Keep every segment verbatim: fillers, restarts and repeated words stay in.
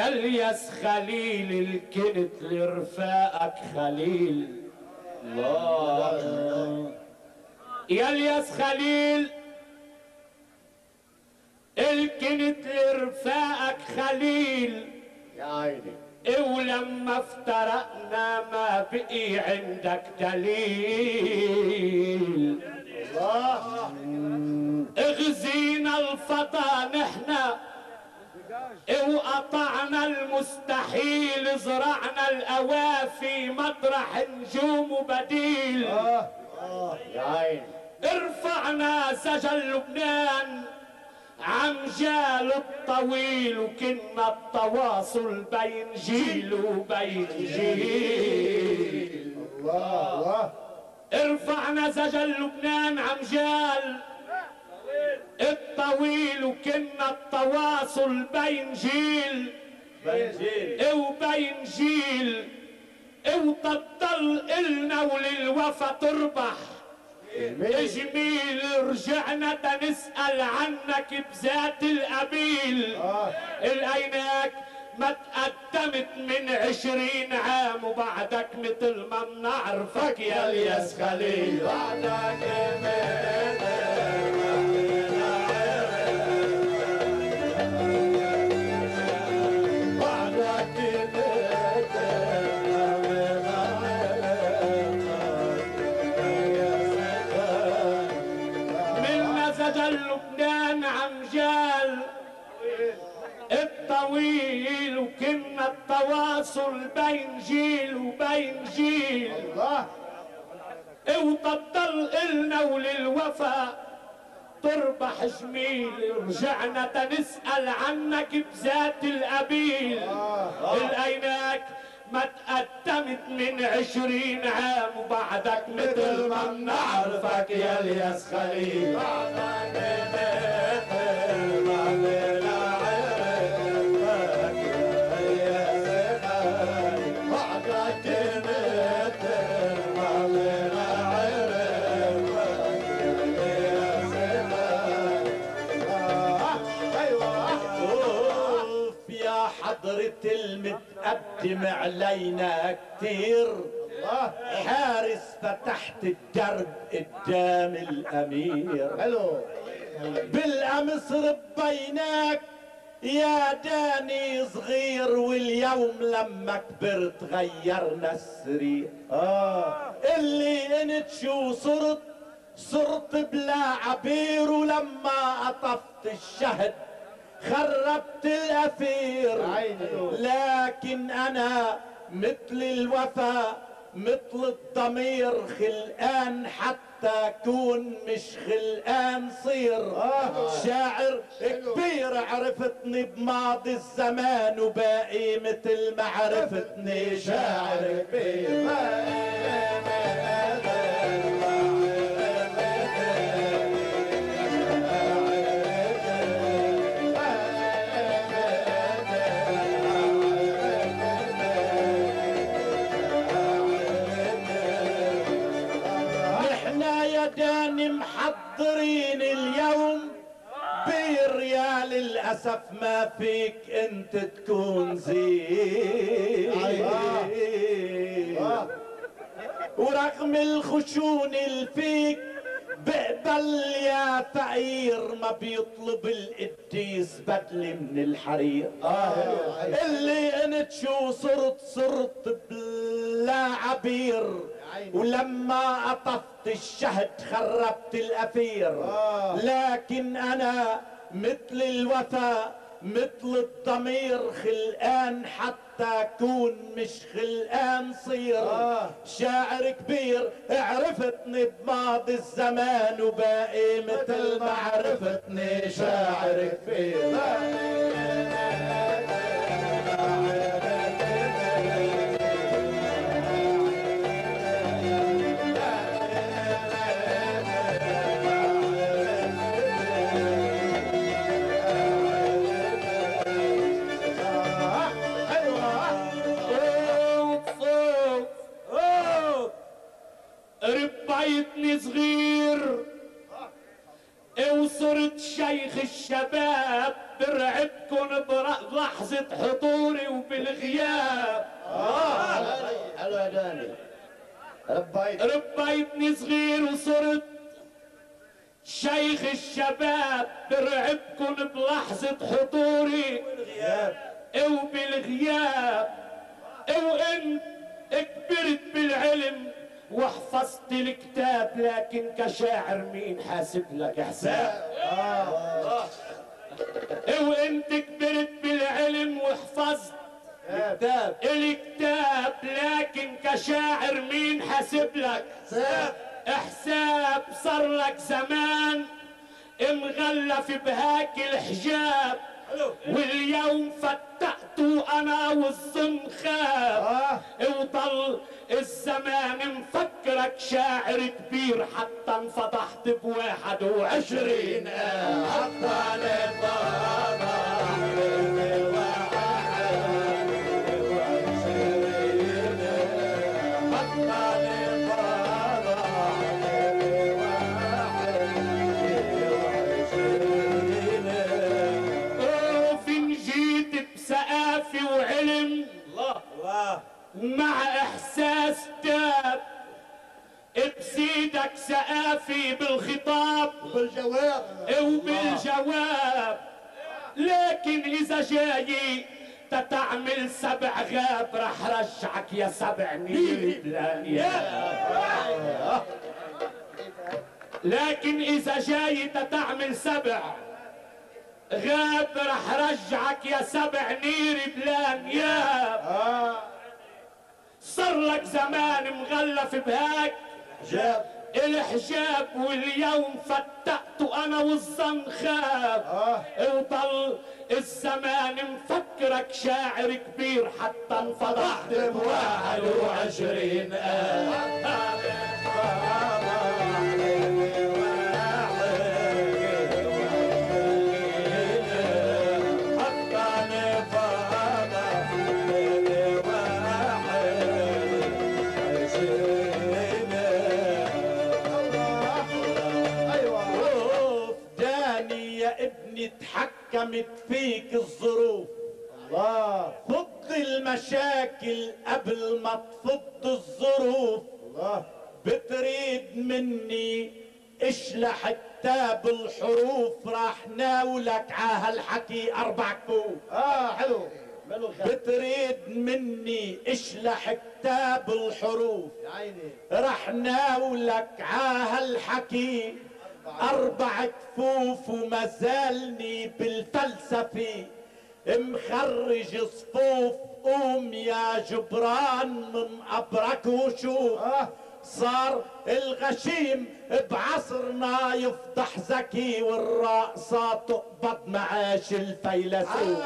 الياس خليل الكنت لرفاقك خليل. الله يا الياس خليل الكنت لرفاقك خليل يا عيني. ولما افترقنا ما بقي عندك دليل. الله اغزينا الفضا نحنا وقطعنا المستحيل، زرعنا الأوافي مطرح نجوم وبديل. اه اه يا عيني. ارفعنا سجل لبنان عمجال الطويل، وكنا التواصل بين جيل وبين جيل. الله الله. ارفعنا سجل لبنان عمجال الطويل، وكنا التواصل بين جيل بين جيل وبين جيل، وتضل إلنا وللوفا تربح جميل. رجعنا تنسأل عنك بذات القبيل. آه. لقيناك ما تقدمت من عشرين عام، وبعدك مثل ما بنعرفك يا الياس خليل. بعدك لبنان عمجال الطويل، وكنا التواصل بين جيل وبين جيل. الله. وتضل إلنا وللوفا تربح جميل. رجعنا تنسأل عنك بذات القبيل. لقيناك ما تقدمت من عشرين عام، وبعدك مثل ما بنعرفك يا الياس خليل. بعدك مثل ما بنعرفك يا الياس خليل. بعدك مثل ما بنعرفك يا الياس خليل. ايوه. اوف يا حضرة المتقدم علينا كتير. حارس فتحت الدرب قدام الامير. حلو. بالامس ربيناك يا داني صغير، واليوم لما كبرت غيرنا السرير. اه اللي انت شو صرت صرت بلا عبير، ولما قطفت الشهد خربت الأثير. لكن أنا مثل الوفا مثل الضمير، خلقان حتى أكون مش خلقان صير. شاعر كبير عرفتني بماضي الزمان، وباقي مثل ما عرفتني شاعر كبير. محضرين اليوم بير، للأسف ما فيك انت تكون زين. ورغم الخشون اللي فيك بقبل يا فقير، ما بيطلب القديس بدل من الحرير. اللي انت شو صرت صرت بلا عبير، ولما قطفت الشهد خربت الأثير. لكن أنا مثل الوفا مثل الضمير، خلقان حتى أكون مش خلقان صير. شاعر كبير عرفتني بماضي الزمان، وباقي مثل ما عرفتني شاعر كبير. ربيتني صغير وصرت شيخ الشباب برعبكن بلحظة حضوري وبالغياب. اه حلو يا داني. ربيت ربيتني صغير وصرت شيخ الشباب برعبكن بلحظة حضوري وبالغياب. وانت كبرت بالعلم وحفظت الكتاب، لكن كشاعر مين حاسب لك حساب؟ اه وانت كبرت بالعلم وحفظت الكتاب الكتاب، لكن كشاعر مين حاسب لك حساب؟ حساب. صار لك زمان مغلف بهاك الحجاب، واليوم فتحت انا والزنخاب. اه وضل الزمان مفكرك شاعر كبير، حتى انفضحت بواحد وعشرين حتى وعلم الله الله مع احساس تاب، بزيدك سقافي بالخطاب بالجواب وبالجواب. لكن اذا جاي تتعمل سبع غاب، رح رجعك يا سبع ميل بلانياب. لكن اذا جاي تتعمل سبع غاب، رح رجعك يا سبع نير بلان ياب. اه صار لك زمان مغلف بهاك جاب الحجاب، واليوم فتقت انا والزنخاب. اه وضل الزمان مفكرك شاعر كبير، حتى انفضحت بواحد وعشرين آب. تحكمت فيك الظروف، الله فض المشاكل قبل ما تفض الظروف. الله بتريد مني اشلح كتاب الحروف، راح ناولك عهالحكي اربع كوب. اه حلو ماله خير. بتريد مني اشلح كتاب الحروف، يا عيني راح ناولك عهالحكي اربع كفوف. وما زالني بالفلسفه مخرج صفوف. قوم يا جبران من قبرك وشوف، اه صار الغشيم بعصرنا يفضح ذكي، والراقصة تقبض معاش الفيلسوف.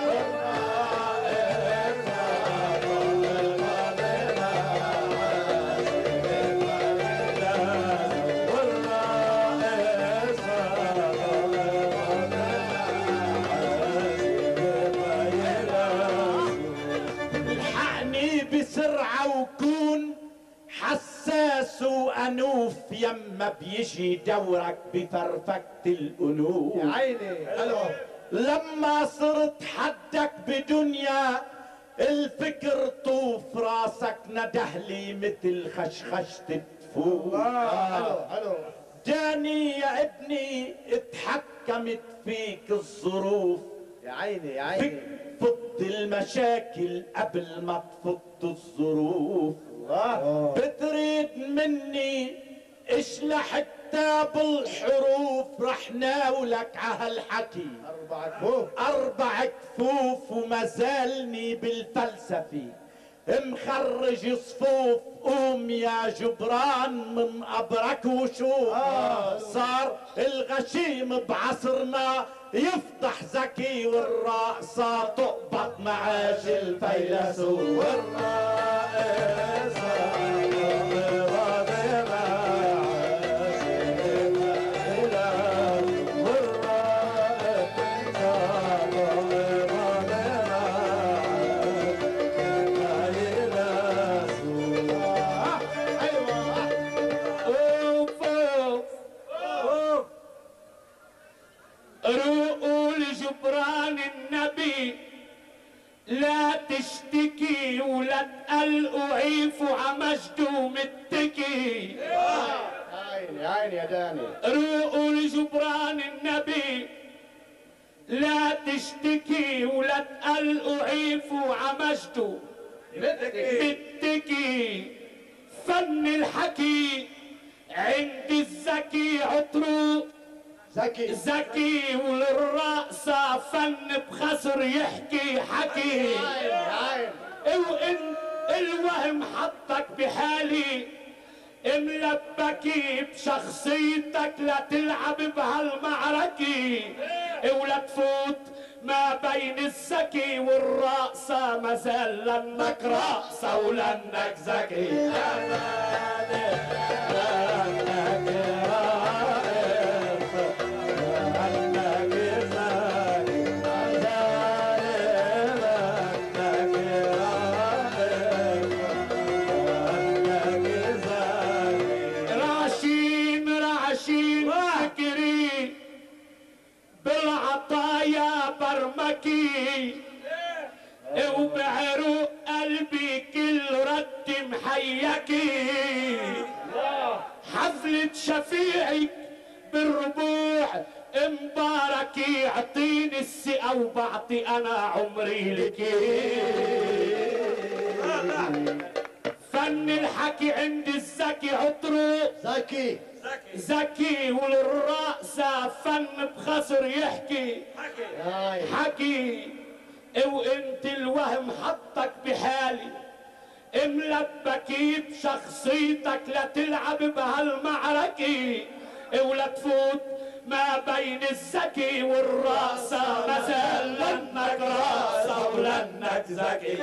الحقني بسرعة وكون حساس وأنوف، يما بيجي دورك بفرفكة الأنوف. يا عيني حلو. لما صرت حدك بدنيا الفكر طوف، راسك ندهلي مثل خشخشة التفوف. الله حلو حلو. جاني يا ابني اتحكمت فيك الظروف، يا عيني يا فيك عيني فض المشاكل قبل ما تفض الظروف. الله بتريد مني اشلح كتاب الحروف، رح ناولك عهالحكي اربع كفوف. اربع كفوف. وما زالني بالفلسفه مخرج صفوف. قوم يا جبران من قبرك وشوف، آه. صار الغشيم بعصرنا يفضح ذكي، والراقصة تقبض معاش الفيلسوف. والراقصة تقبض معاش الفيلسوف. والراقصة تقبض عيني يا داني. روقوا لجبران النبي لا تشتكي ولا تقلقوا عيفوا عمجتوا بتكي فن الحكي عند الذكي عطرو زكي ذكي والرقصة فن بخسر يحكي حكي. وإن الوهم حطك بحالي ملبكي بشخصيتك لا تلعب بهالمعركة ولا تفوت ما بين الذكي والرقصة مازال لنك رقصة ولنك ذكي. برمكي وبعروق قلبي كل رد محيكي حفلة شفيعك بالربوع مباركي اعطيني الثقة وبعطي انا عمري لكي. فن الحكي عند الذكي عطرو زكي ذكي والرقصة فن بخسر يحكي حكي. وانت الوهم حطك بحالي ملبكي بشخصيتك لا تلعب بهالمعركة ولا تفوت ما بين الذكي والرقصة مازال لنك رقصة ولنك ذكي.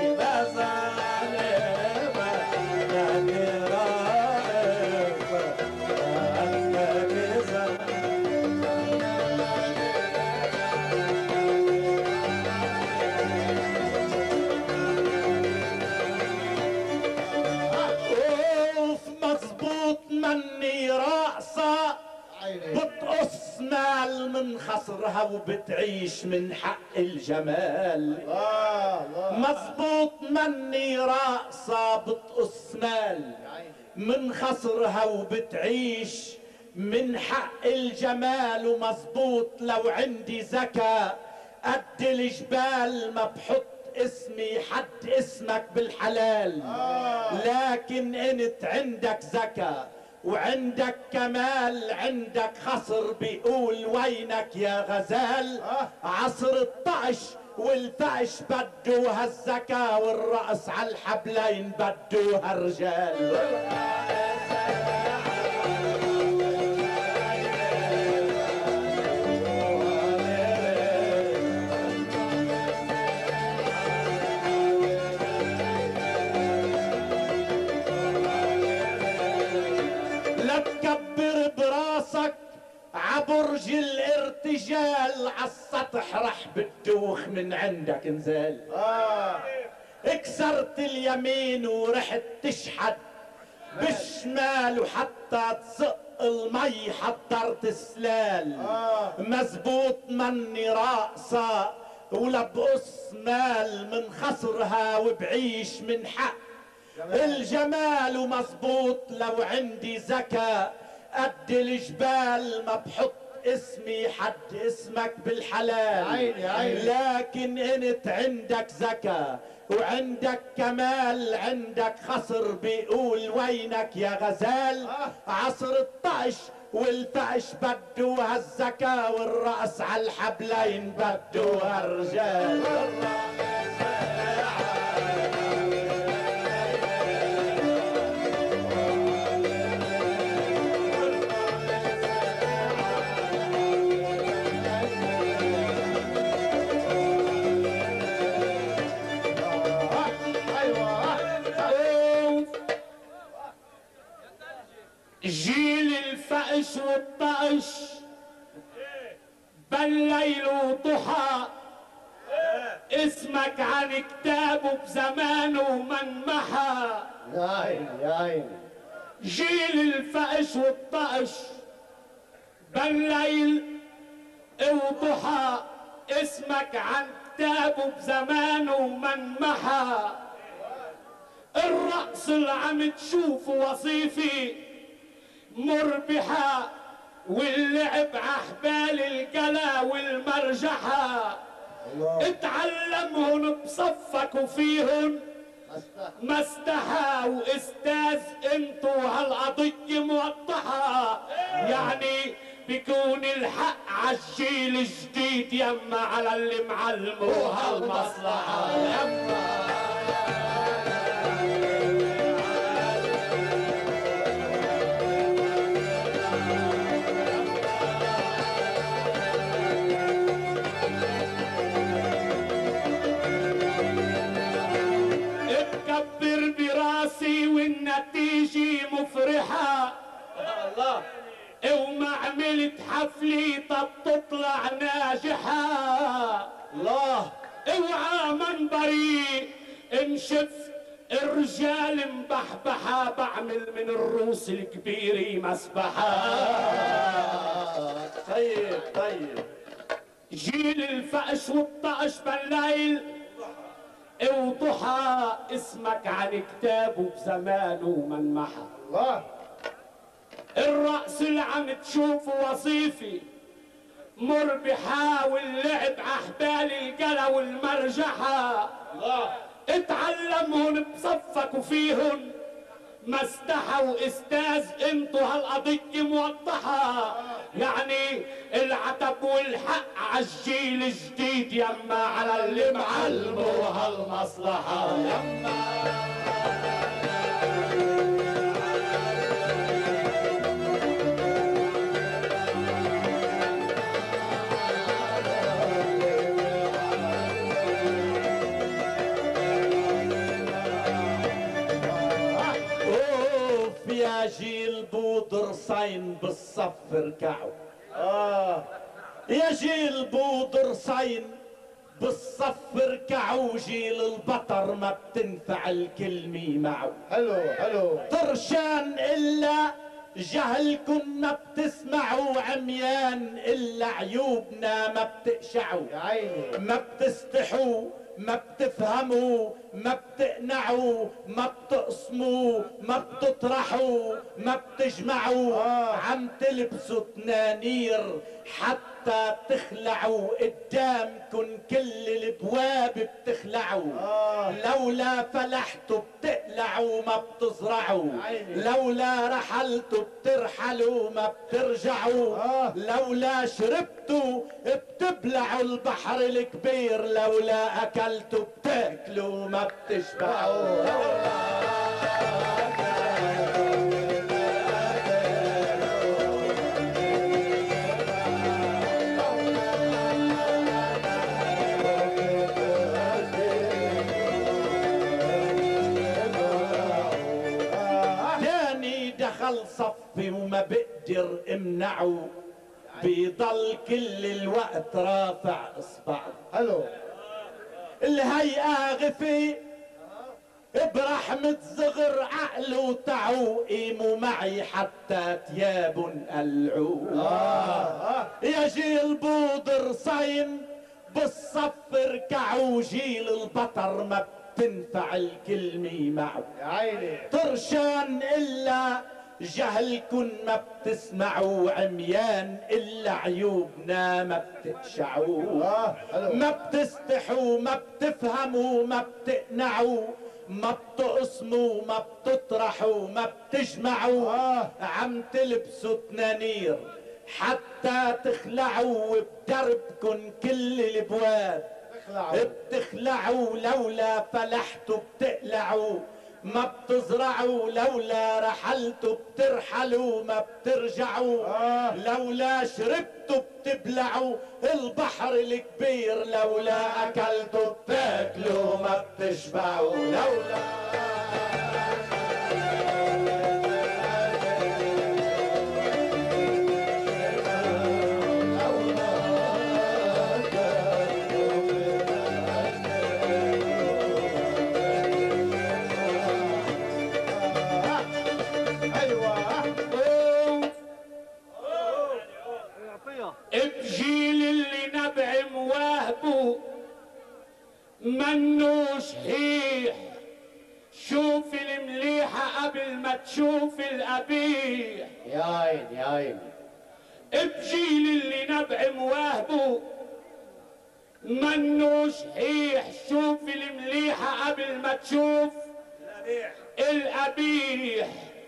مني رقصة بتقص مال من خصرها وبتعيش من حق الجمال. مظبوط مني رقصة بتقص مال من خصرها وبتعيش من حق الجمال. ومظبوط لو عندي ذكاء قد الجبال ما بحط اسمي حد اسمك بالحلال. لكن انت عندك ذكاء وعندك كمال عندك خصر بيقول وينك يا غزال. عصر الطعش والفعش بدو هالذكاء والرأس على الحبلين بدو هالرجال. عبرج الارتجال عالسطح رح بتدوخ من عندك نزال. اكسرت اليمين ورحت تشحد بالشمال وحتى تصق المي حضرت سلال. مزبوط مني راقصة ولا بقص مال من خصرها وبعيش من حق الجمال. ومزبوط لو عندي ذكاء قد الجبال ما بحط اسمي حد اسمك بالحلال. عيني عيني. لكن انت عندك ذكاء وعندك كمال عندك خصر بيقول وينك يا غزال. عصر الطعش والفعش بدو هالذكاء والرأس على الحبلين بدو هالرجال. جيل الفقش والطقش بالليل وضحى اسمك عن كتابه بزمانه من محى. يا عيني يا عيني. جيل الفقش والطقش بالليل وضحى اسمك عن كتابه بزمانه من محى. الرقص اللي عم تشوفه وصيفي مربحة واللعب عحبال القلا والمرجحة اتعلمهن بصفك وفيهن ما استحى واستاذ انتو هالقضية موضحة يعني بيكون الحق عالجيل الجديد يما على اللي معلمه هالمصلحة يما اتكبر براسي والنتيجة مفرحة الله وما عملت حفلي طب تطلع ناجحة الله اوعى منبري انشف الرجال مبحبحة بعمل من الروس الكبيرة مسبحة طيب طيب جيل الفقش والطقش بالليل وضحى اسمك عن كتابه بزمانه منمحة الله الرأس اللي عم تشوفه وظيفي مربحة واللعب عحبال القلا والمرجحة الله اتعلمهن بصفك وفيهن ما استحوا استاذ انتو هالقضية موضحة يعني العتب والحق عالجيل الجديد يما على اللي معلمه هالمصلحة يما يا جيل بودر صين بالصف اركعوا اه يا جيل بودر صين بالصف اركعوا جيل البطر ما بتنفع الكلمة معه حلو حلو طرشان إلا جهلكن ما بتسمعوا عميان إلا عيوبنا ما بتقشعوا يا عيني ما بتستحوا ما بتفهموا ما بتقنعوا ما بتقسموا ما بتطرحوا ما بتجمعوا آه. عم تلبسوا تنانير حتى تخلعوا قدامكن كل الابواب بتخلعوا آه. لولا فلحتوا بتقلعوا ما بتزرعوا عيني. لولا رحلتوا بترحلوا ما بترجعوا آه. لولا شربتوا بتبلعوا البحر الكبير لولا اكلتوا بتاكلوا ما بتشبعوا تاني دخل صفي وما بقدر امنعه بيضل كل الوقت رافع اصبعه حلو الهيئة غفي برحمة صغر عقله تعو قيموا معي حتى تياب قلعوا آه. يا جيل بودر صين بالصف اركعوا جيل البطر ما بتنفع الكلمة معه يا عيني طرشان إلا جهلكن ما بتسمعوا عميان إلا عيوبنا ما بتقشعوا اه حلو ما بتستحوا ما بتفهموا ما بتقنعوا ما بتقسموا ما بتطرحوا ما بتجمعوا آه. عم تلبسوا تنانير حتى تخلعوا بدربكن كل الابواب اخلعوا بتخلعوا لولا فلحتوا بتقلعوا ما بتزرعوا لولا رحلتوا بترحلوا ما بترجعوا آه. لولا شربتوا بتبلعوا البحر الكبير لولا اكلتوا بتاكلوا ما بتشبعوا لولا بجيل اللي نبع مواهبه منو شحيح شوف المليحة قبل ما تشوف القبيح يا عيني يا عيني. بجيل اللي نبع مواهبه منو شحيح. شوف المليحة قبل ما تشوف القبيح.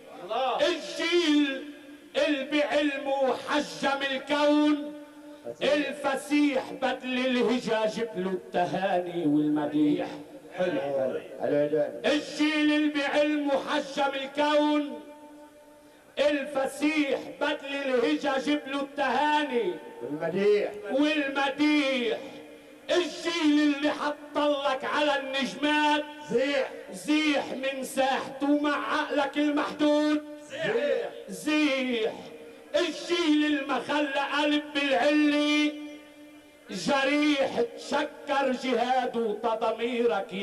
الجيل اللي بعلمه حجم الكون الفسيح بدل الهجا جيب له التهاني والمديح. حلو حلو حلو يا داني. الجيل اللي بعلمه حجم الكون الفسيح بدل الهجا جيب له التهاني والمديح والمديح. الجيل اللي حطلك على النجمات زيح زيح من ساحته مع عقلك المحدود زيح زيح. الجيل اللي ما خلى قلب بالعلي جريح تشكر جهاده تضميرك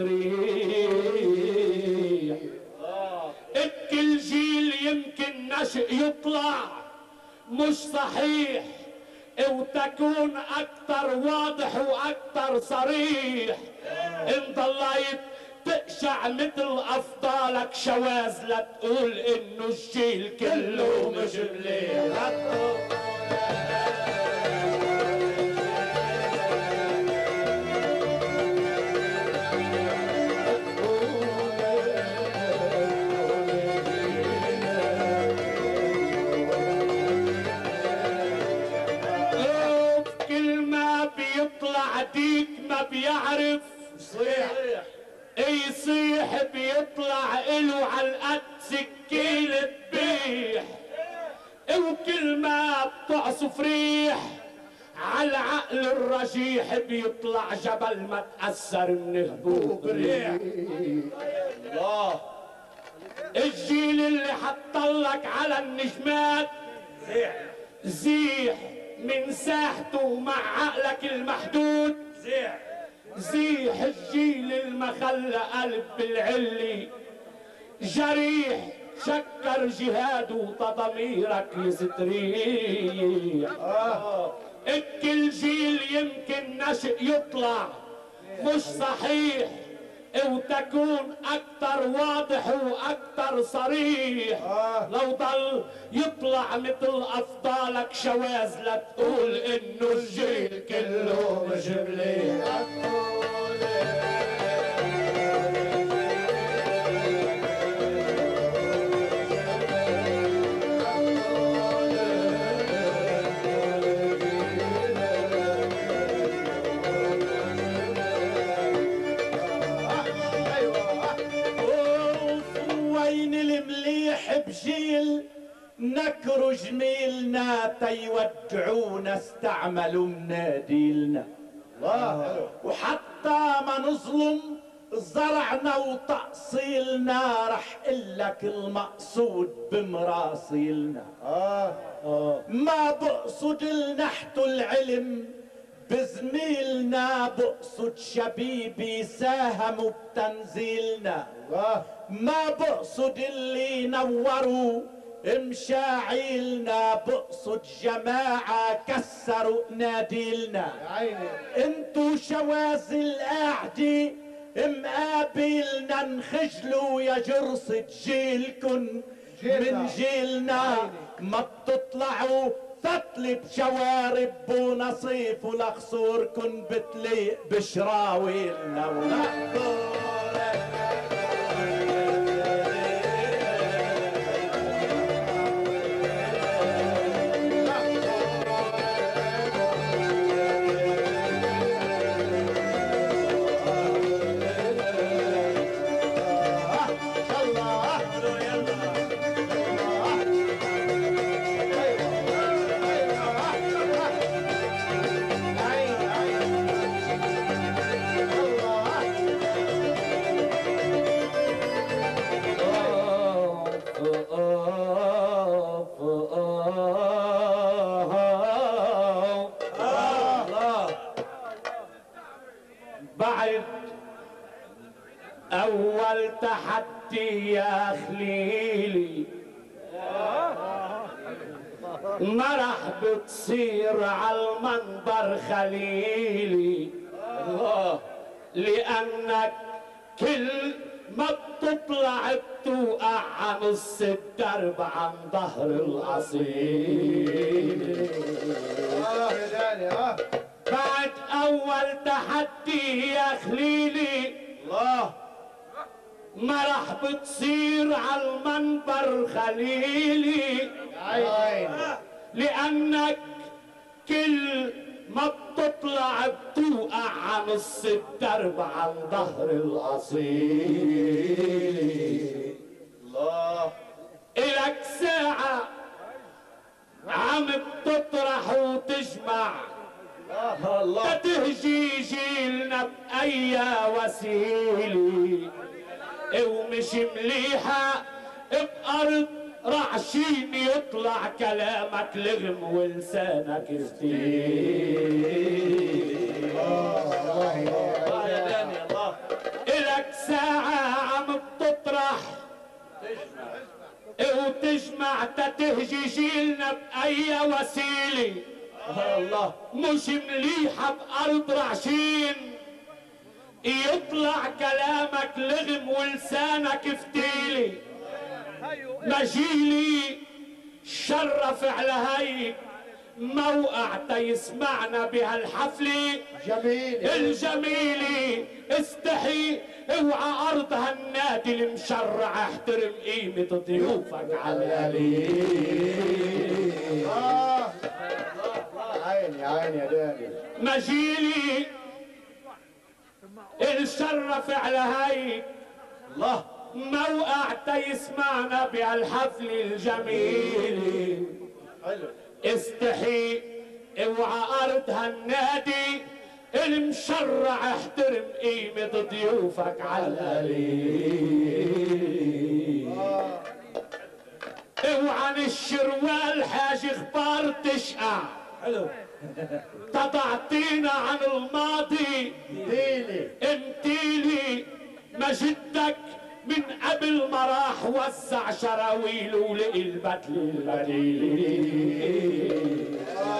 يستريح. كل جيل يمكن نشء يطلع مش صحيح وتكون اكتر واضح واكتر صريح. ان ضليت تقشع مثل افضالك شواذ لا تقول انه الجيل كله مش مليح. ديك ما بيعرف صيح يصيح بيطلع إله على القد سكينة بيح. وكل ما بتعصف ريح على العقل الرجيح بيطلع جبل ما تأثر من هبوب ريح. الله. الجيل اللي حطلك على النجمات زيح زيح من ساحته مع عقلك المحدود زيح زيح. الجيل المخلى قلب بالعلي جريح شكر جهاده تضميرك يستريح. آه. كل جيل يمكن نشء يطلع مش صحيح وتكون اكتر واضح واكتر صريح. آه. لو ضل يطلع مثل افضالك شواذ لا تقول انه الجيل كله مش مليح. بجيل نكروا جميلنا تيودعونا استعملوا مناديلنا. الله حلو. وحتى ما نظلم زرعنا وتأصيلنا رح قلك المقصود بمراسيلنا. آه. آه. ما بقصد النحت العلم بزميلنا بقصد شبيبي ساهموا بتنزيلنا. الله. ما بقصد اللي نوروا مشاعيلنا بقصد جماعة كسروا ناديلنا. يا عيني. انتو شواذ القاعدة مقابلنا نخجلوا يا جرصة جيلكن من جيلنا. ما بتطلعوا فتل بشوارب ونصيف ولخصوركن بتليق بشراويلنا. ونحضر بعد أول تحدي يا خليلي ما راح بتصير على المنبر خليلي. لأنك كل ما بتطلع بتوقع عن نص الدرب عن ظهر الاصيل. اه يا داني اه بعد اول تحدي يا خليلي الله ما راح بتصير على المنبر خليلي، عين لانك كل ما بتطلع بتوقع عن نص الدرب عن ظهر الاصيل. الله الك ساعة عم بتطرح وتجمع الله تتهجي جيلنا بأي وسيلة، ومش مليحة بأرض رعشين يطلع كلامك لغم ولسانك فتيل. الله يا داني الله الك ساعة عم بتطرح وتجمع تتهجي جيلنا بأي وسيلة، الله مش مليحة بأرض رعشين يطلع كلامك لغم ولسانك فتيلي. مجيلي شرف على هيك موقع تيسمعنا بهالحفلة جميل الجميلة. استحي اوعى ارض هالنادي المشرع، احترم قيمة ضيوفك على القليل. اه عيني عيني يا داني مجيلي الشرف على هيك الله موقع تيسمعنا بهالحفل الجميل. حلو استحي اوعى ارض هالنادي المشرع، احترم قيمة ضيوفك على القليل. اوعى الشروال حاج اخبار تشقع، حلو تضعتينا عن الماضي ديلي امتيلي. مجدك من قبل ما راح وزع شراويل ولقي البدل البديل.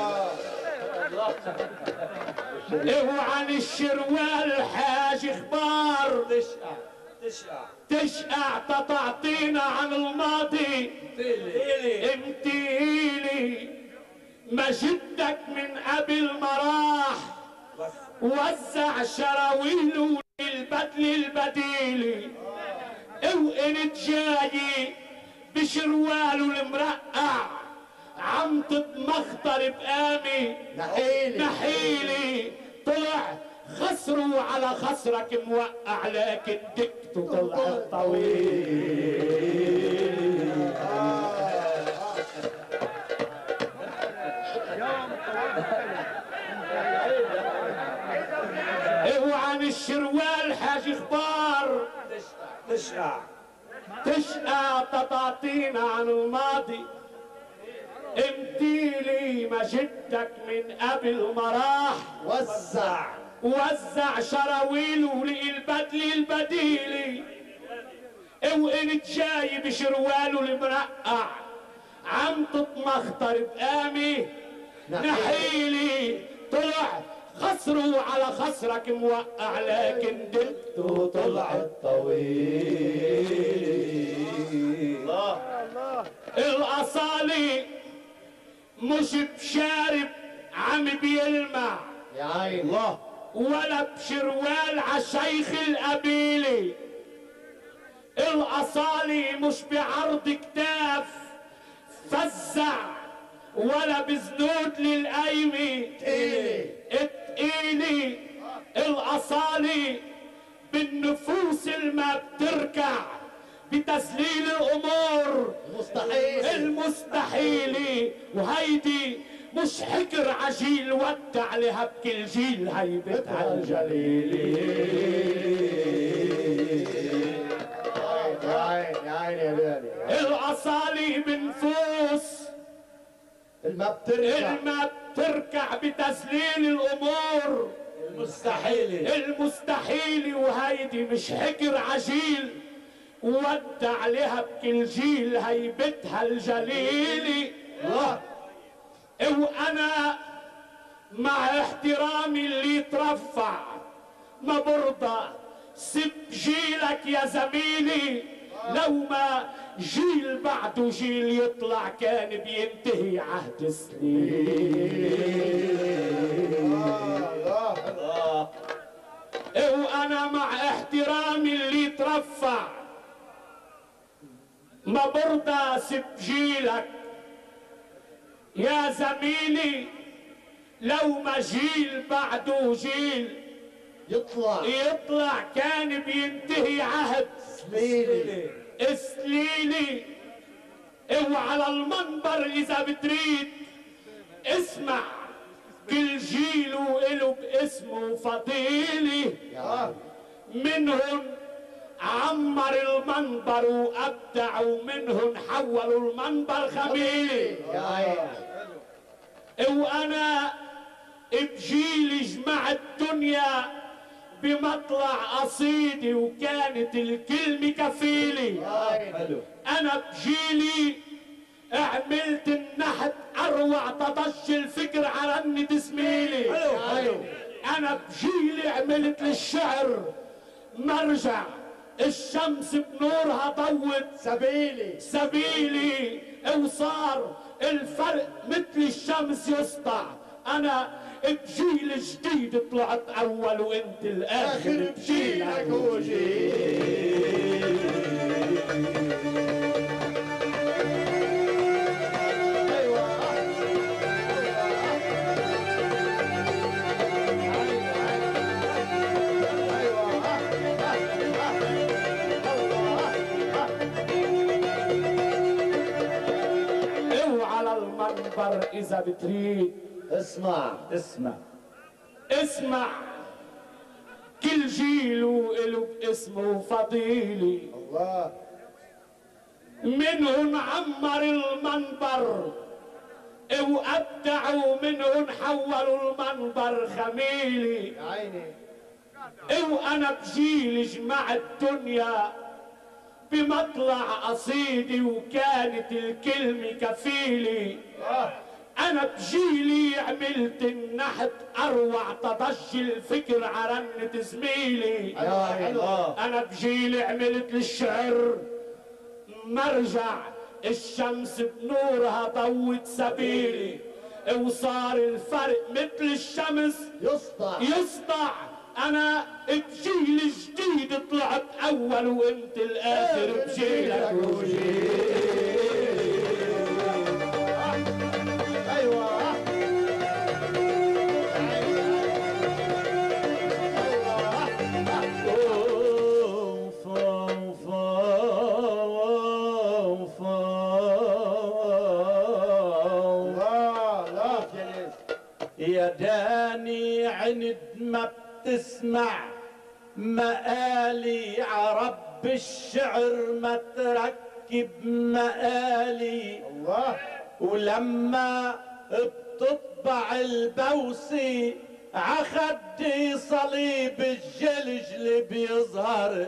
اوعى الشروال حاج اخبار تشقع تشقع تشقع، تطعطينا عن الماضي ديلي امتيلي. مجدك من قبل ما راح وزع شراويل البدل البديلي. وانت جاي بشرواله المرقع عم تتمخطر بقامي نحيلي نحيلي. طلع خسروا على خسرك موقع، لكن دكته طلعت طويل. اوعى الشروال حاج اخبار تشقع تشقى تطاطينا عن الماضي امتيلي. مجدك من قبل ما راح وزع وزع شراويله للبدل البديلي. وانت جاي بشرواله المرقع عم تتمخطر بقامي نحيلي. طلع خسروا على خسرك موقع، لكن دكته طلعت طويل. الله الاصالي مش بشارب عم بيلمع، يا عين الله ولا بشروال عالشيخ القبيلي. الاصالي مش بعرض كتاف فزع، ولا بزنود للقايمة تقيلي اتقيلي. الاصالي بالنفوس الما بتركع بتسليل الامور مستحيل المستحيلي. وهيدي مش حكر عجيل ودع لها بكل جيل هيبتها الجليل. يا عين يا عين يا داني الاصالي بنفوس الما بترجع الما بتركع بتسليل الامور المستحيل المستحيل. وهيدي مش حكر عجيل ودع لها بكل جيل هيبتها الجليل. الله وانا مع احترامي اللي يترفع ما برضى سب بجيلك يا زميلي لو ما جيل بعده جيل يطلع كان بينتهي عهد سنين. وانا مع احترامي اللي ترفع ما برضى اسب جيلك يا زميلي لو ما جيل بعده جيل يطلع يطلع كان بينتهي عهد سليلي سليلي. وعلى المنبر اذا بتريد اسمع كل جيل وإله باسمه فضيلي. منهم عمر المنبر وابدع ومنهم حولوا المنبر خميلي. وانا بجيل جمع الدنيا بمطلع قصيدي وكانت الكلمة كفيلي. انا بجيلي عملت النحت اروع تضش الفكر على اني تسميلي. انا بجيلي عملت للشعر مرجع الشمس بنورها ضوت سبيلي سبيلي وصار الفرق مثل الشمس يسطع. انا بجيل جديد طلعت اول وانت الاخر بجيلك وجيل. وعلى المنبر اذا بتريد اسمع اسمع اسمع كل جيل وإله باسمه فضيلي. الله منهم عمر المنبر وابدعوا منهم حولوا المنبر خميلي. يا عيني وانا بجيل جمع الدنيا بمطلع قصيدي وكانت الكلمة كفيلي. انا بجيلي عملت النحت اروع تضج الفكر عرنة زميلي. انا بجيلي عملت للشعر مرجع الشمس بنورها ضوت سبيلي. وصار الفرق مثل الشمس يسطع يسطع. انا بجيل جديد طلعت اول وانت الاخر بجيلك وجيل. ايوه يا داني عند ما بتسمع مقالي عرب الشعر ما تركب مقالي. الله ولما بتطبع البوسي عخدي صليب الجلجل بيظهر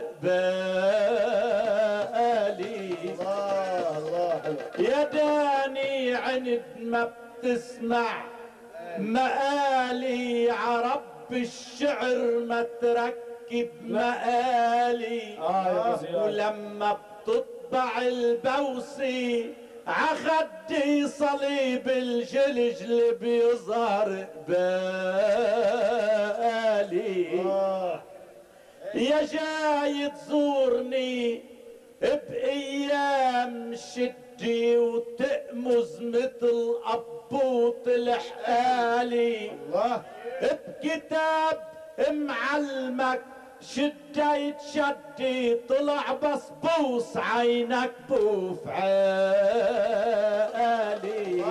بالي. الله الله يا داني عند ما بتسمع مقالي عرب الشعر ما تركب مقالي. ولما بتطبع البوسي عخدي صليب الجلجل بيظهر بالي. يا جاي تزورني بأيام شدي وتأمز مثل أبوط الحالي. بكتاب معلمك شديت شدي طلع بصبوص عينك بوف عالي.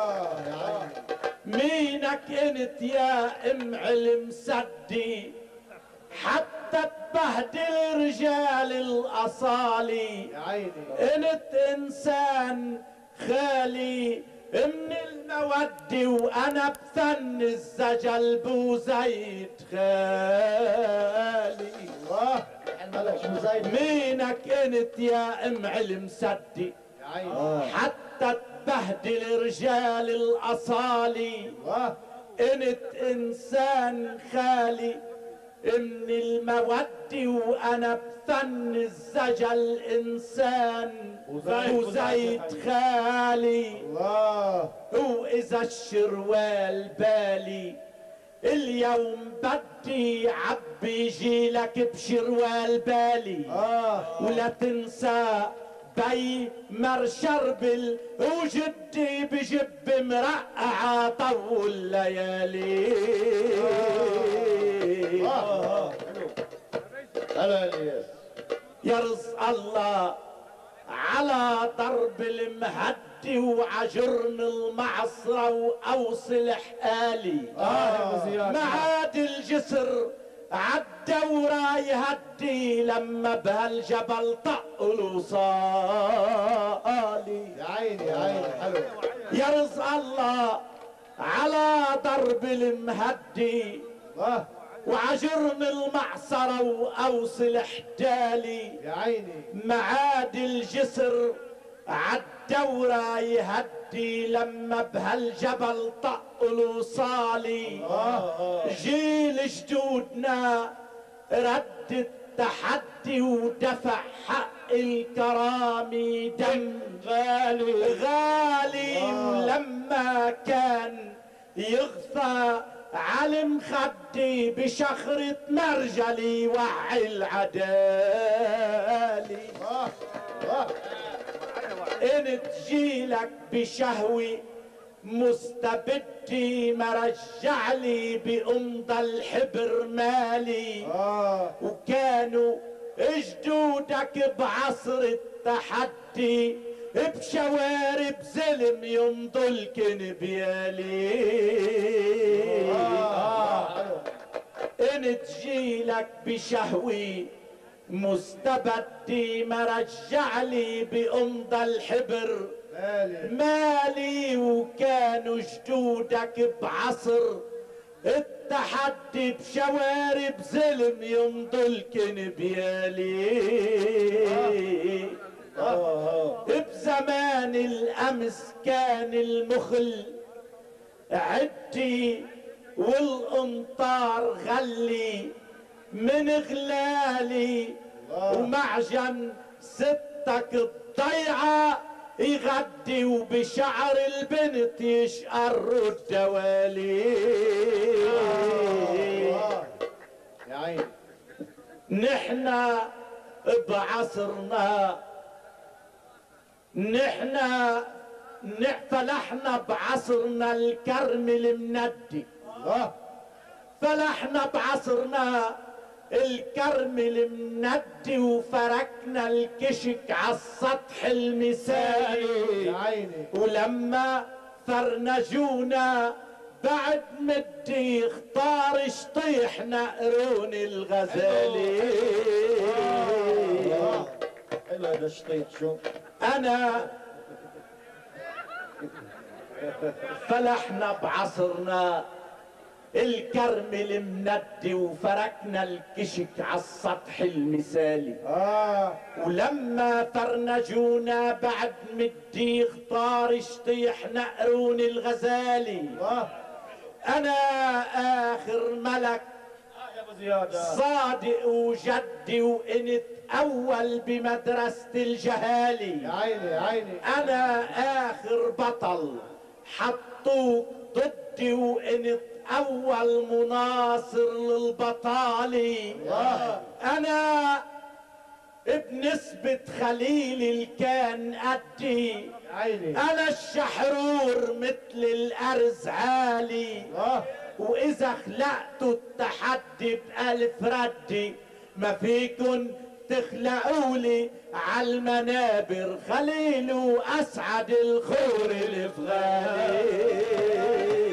مينك انت يا ام علم سدي حتى تبهدل رجال الاصالي. انت انسان خالي من المودة وانا بثن الزجل بوزيد خالي. مينك انت يا ام علم سدي حتى تبهدل رجال الاصالي. انت انسان خالي من المودة وانا بفن الزجل انسان وزيت خالي الله. واذا الشروال بالي اليوم بدي عبي جيلك بشروال بالي آه. ولا تنسى بي مر شربل وجدي بجب مرقعة طول ليالي. آه. هلا الياس. يا رزق الله على ضرب المهدي وعجرن المعصرة وأوصل حالي. آه. معاد الجسر عالدورة يهدي لما بهالجبل طقلوا صالي. يا عيني يا عيني حلو. يا رزق الله على ضرب المهدي آه. وعجرن المعصرة وأوصل حدالي. يا عيني. معاد الجسر عالدورة يهدي لما بهالجبل طقلوا صالي. جيل جدودنا رد التحدي ودفع حق الكرامي دم غالي غالي. ولما كان يغفى علم خدي بشخرة مرجلي وعي العدالي. آه. آه. ان تجيلك بشهوي مستبدي مرجع لي بأمضى الحبر مالي. آه. وكانوا جدودك بعصر التحدي بشوارب زلم يمضوا الكنبيالي. آه. ان تجيلك بشهوي مستبدي مرجع لي بأمضى الحبر مالي. مالي. وكانوا جدودك بعصر التحدي بشوارب زلم يمضوا الكنبيالي. آه. بزمان الأمس كان المخل عدي والأمطار غلي من غلالي. ومعجن ستك الضيعة يغدي وبشعر البنت يشقر الدوالي. يا عيني. نحنا بعصرنا نحنا فلحنا بعصرنا الكرم المندي. الله. فلحنا بعصرنا الكرم المندي وفركنا الكشك عالسطح المثالي. يا عيني. ولما فرنجونا بعد مدي اختار شطيحنا قرون الغزالي. حلو هذا الشطيح. شو انا فلحنا بعصرنا الكرم المندي وفركنا الكشك عالسطح المثالي. آه. ولما فرنجونا بعد مدي اختار شطيحنا قرون الغزالي. الله. انا اخر ملك يا ابو زياد. صادق وجدي وانت اول بمدرسة الجهالي. يا عيني يا عيني. انا اخر بطل حطوك ضدي وانت اول مناصر للبطالي. الله. انا بنسبة خليل كان قدي. يا عيني. انا الشحرور مثل الارز عالي. الله. واذا خلقتوا التحدي بألف ردي ما فيكن تخلقولي عالمنابر خليل واسعد الخور الافغاني.